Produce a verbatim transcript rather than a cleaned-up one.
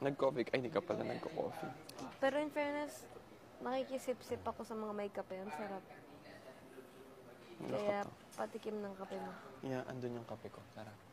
Nag-coffee ka? Ay, hindi ka pala nagko-coffee. Pero in fairness, nakikisip-sip ako sa mga may kape. Ang sarap. Wala ka Kaya pa. patikim ng kape mo. Yeah, andun yung kape ko. Tara.